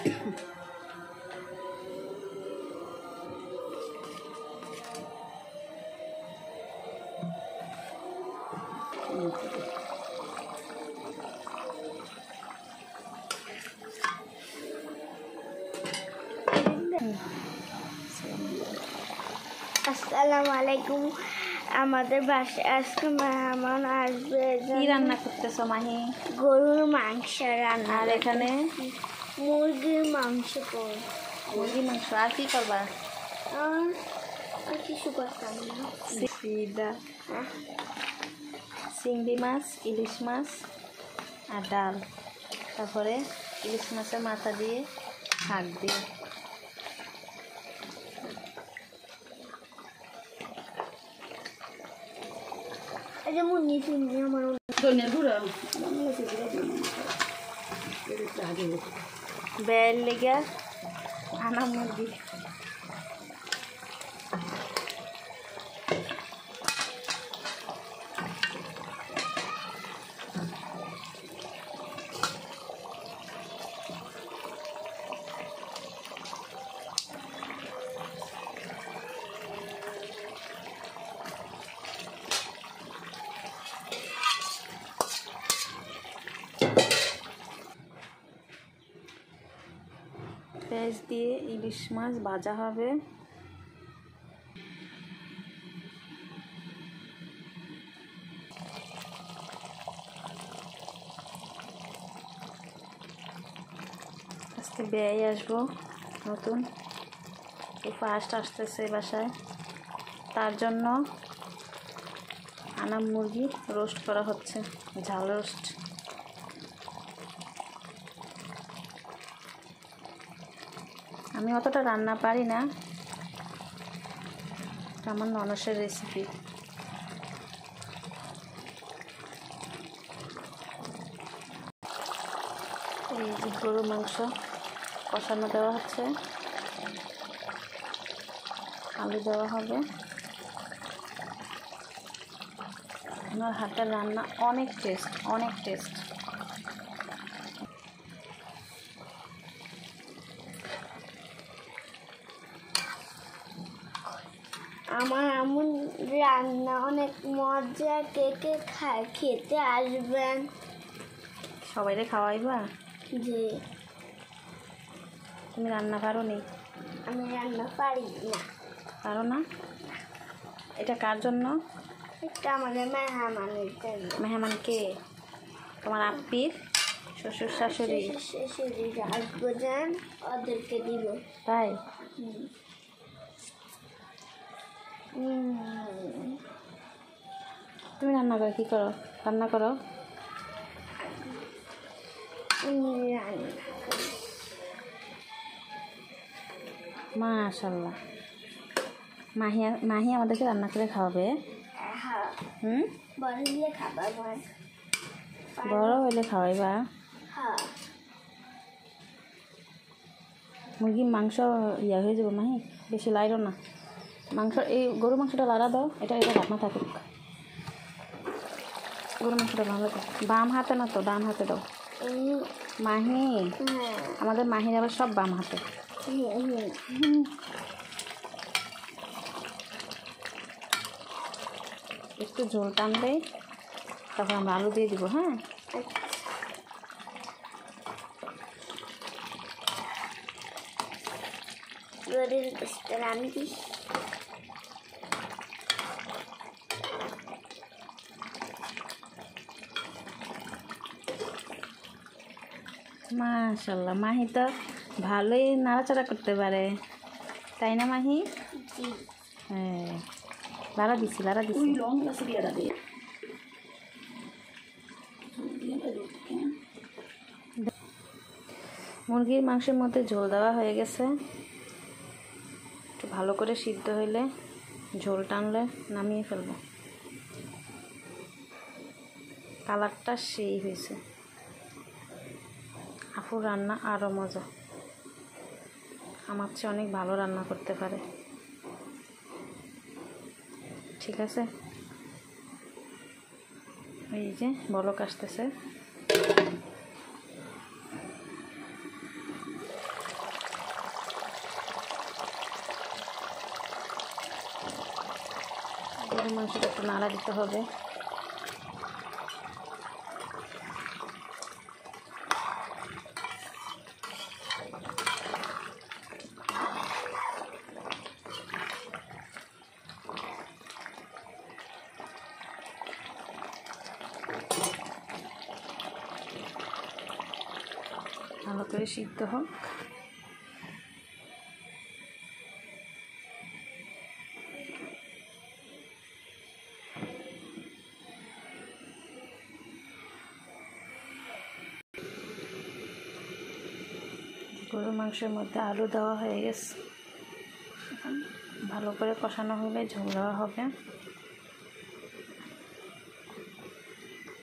আসসালামু আলাইকুম। আমাদের বাসায় আজকে মেহমান আসবে। কি রান্না করতেছো মাহি? গরুর মাংস রান্না। আর এখানে মুরগির মাংস করব। মুরগির মাংস। আর কি করবা? আর কিছু করতাম না। চিংড়ি মাছ, ইলিশ মাছ আর ডাল, তারপরে ইলিশ মাছের মাথা দিয়ে শাক দিয়ে। যেমন আমার বেল লেগে আনা মুরগি। পেঁয়াজ দিয়ে ইলিশ মাছ ভাজা হবে। আজকে বেয়ে আসবো নতুন, ফার্স্ট আসতেছে বাসায়, তার জন্য আনা মুরগি রোস্ট করা হচ্ছে, ঝাল রোস্ট। আমি অতটা রান্না পারি না, আমার ননসের রেসিপি। এই যে গরুর মাংস কষানো দেওয়া হচ্ছে, আলু দেওয়া হবে। আমার হাতের রান্না অনেক টেস্ট, অনেক টেস্ট। আমার এমন রান্না অনেক মজা, কে কে খায়, খেতে আসবেন। সবাইরে খাওয়াইবা? যে তুমি রান্না পারো নি? আমি রান্না পারি না। পারো না? এটা কার জন্য? এটা আমাদের মেহমানের জন্য। মেহমান কে? তোমার আপ্পির শ্বশুর শাশুড়ি? শাশুড়ি আসবো, যান ওদেরকে দিব। তাই? তুমি রান্না করো? কি করো? রান্না করো? মাশাআল্লাহ। মাহি আমাদেরকে রান্না করে খাওয়াবে? বড় হলে খাবার, বড় হইলে খাওয়াইবা? মুরগির মাংস ইয়া হয়ে যাবো মাহি, বেশি লাইরো না মাংস। এই গরু মাংসটা লাড়া দাও, এটা ঢাকনা থাকুক। গরু মাংসটা ভালো দাও, বাম হাতে না তো, ডান হাতে দাও। মাহি, আমাদের মাহির আবার সব বাম হাতে। একটু ঝোল টানলেই তারপর আমরা আলু দিয়ে দিব। হ্যাঁ, মাশাআল্লাহ। মাহি তো ভালোই নাড়াচাড়া করতে পারে, তাই না মাহি? হ্যাঁ, লাড়া দিছি, লাড়া দিছি। মুরগির মাংসের মধ্যে ঝোল দেওয়া হয়ে গেছে। একটু ভালো করে সিদ্ধ হইলে, ঝোল টানলে নামিয়ে ফেলবো। কালারটা সেই হয়েছে। আপুর রান্না আরও মজা, আমার চেয়ে অনেক ভালো রান্না করতে পারে। ঠিক আছে, এই যে বলক আসতেছে। গরুর মাংসটা একটু নাড়া দিতে হবে। ভালো করে সিদ্ধ হোক। গরুর মাংসের মধ্যে আলু দেওয়া হয়ে গেছে, এখন ভালো করে কষানো হলে ঝোল দেওয়া হবে।